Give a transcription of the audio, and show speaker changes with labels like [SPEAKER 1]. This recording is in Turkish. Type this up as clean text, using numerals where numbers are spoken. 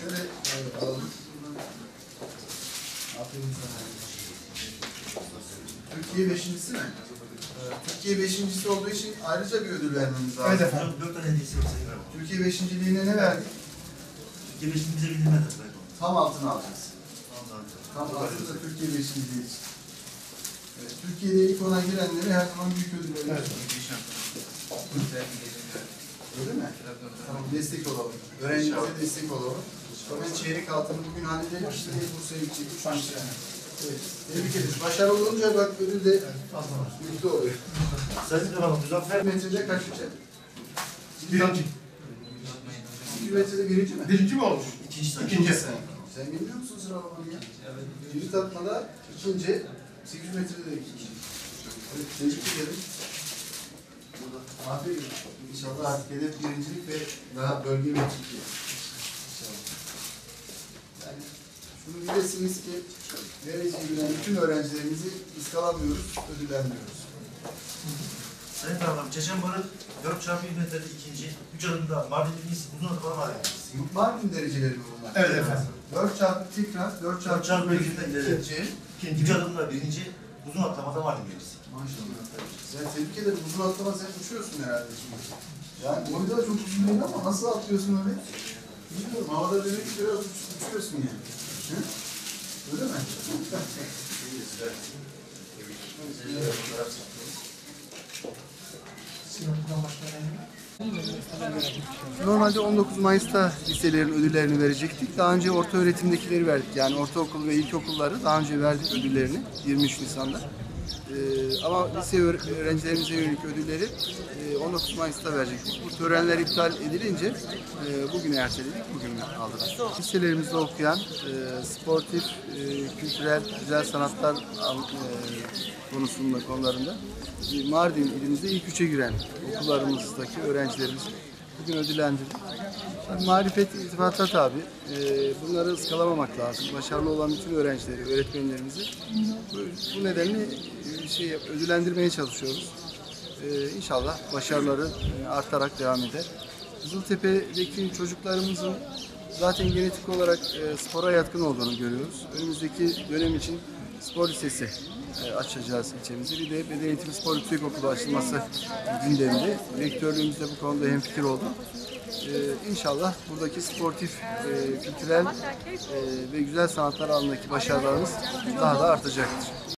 [SPEAKER 1] Şöyle alalım. Aferin sana. Türkiye beşincisi mi? Türkiye beşincisi olduğu için ayrıca bir ödül vermemiz lazım.
[SPEAKER 2] Evet efendim. 4 tane hediyesi var Sayın Valim.
[SPEAKER 1] Türkiye beşinciliğine ne verdik?
[SPEAKER 2] Türkiye beşinci bize bildirmedi.
[SPEAKER 1] Tam altın alacağız.
[SPEAKER 2] Tamam.
[SPEAKER 1] Tam altın da Türkiye beşinciliği için. Evet, Türkiye'de ilk ona girenleri her zaman büyük ödül veriyoruz. Öyle mi? Tamam, destek olalım. Öğrencimize destek olalım. Ben çeyrek altını bugün halledelim. İşte Bursa'ya gidecek. 3 maç yani. Evet. Tebrik ederiz. Başarılı olunca bak ödül de birlikte oluyor.
[SPEAKER 2] Sayın Valim, Muzaffer
[SPEAKER 1] Metrede kaç uçak?
[SPEAKER 3] Birinci.
[SPEAKER 1] 2 metrede birinci mi?
[SPEAKER 3] Birinci mi olmuş?
[SPEAKER 2] İkinci.
[SPEAKER 1] Sen bilmiyor musun sıralamayı ya? Evet. Birinci tatmada ikinci, 8 metrede de ikinci. Evet, tebrik ederim. Aferin. İnşallah artık hedef birincilik ve daha bölge ve Türkiye. İnşallah. Yani şunu bilesiniz ki vereceği bilen bütün öğrencilerimizi ıskalamıyoruz, ödüllendiriyoruz.
[SPEAKER 2] Sayın Valim, Çeşenbar'ın 4x100 metrede ikinci, 3 adımda Mardin birincisi, uzun atılama var yani.
[SPEAKER 1] Mardin dereceleri mi bunlar?
[SPEAKER 3] Evet efendim.
[SPEAKER 1] 4 çarpı tekrar, 4 çarpı
[SPEAKER 2] 4x100
[SPEAKER 1] ikinci.
[SPEAKER 2] 3 adımda birinci, uzun atlamada Mardin birincisi.
[SPEAKER 1] Maşallah. Sen tebrik ederim. Uzun atlama sen uçuyorsun herhalde şimdi. Yani boyunda da çok uzun değil ama nasıl atlıyorsun öyle? Bilmiyorum. Havada demek ki biraz uçuyorsun yani. Hı? Öyle mi? Normalde 19 Mayıs'ta liselerin ödüllerini verecektik. Daha önce orta öğretimdekileri verdik. Yani ortaokul ve ilkokulları daha önce verdik ödüllerini 23 Nisan'da. Ama lise öğrencilerimize yönelik ödülleri 19 Mayıs'ta verecektik. Bu törenler iptal edilince bugüne erteledik, bugün aldılar. Liselerimizde okuyan sportif, kültürel, güzel sanatlar konularında Mardin ilimizde ilk 3'e giren okullarımızdaki öğrencilerimiz bugün ödüllendirdik. Marifet, iltifata tabi. Bunları ıskalamamak lazım. Başarılı olan bütün öğrencileri, öğretmenlerimizi bu nedenle ödüllendirmeye çalışıyoruz. İnşallah başarıları artarak devam eder. Kızıltepe'deki çocuklarımızın zaten genetik olarak spora yatkın olduğunu görüyoruz. Önümüzdeki dönem için spor lisesi açacağız ilçemizde. Bir de beden eğitimi spor yüksekokulu açılması gündeminde. Rektörlüğümüz de bu konuda hemfikir oldu. İnşallah buradaki sportif, kültürel ve güzel sanatlar alanındaki başarılarımız daha da artacaktır.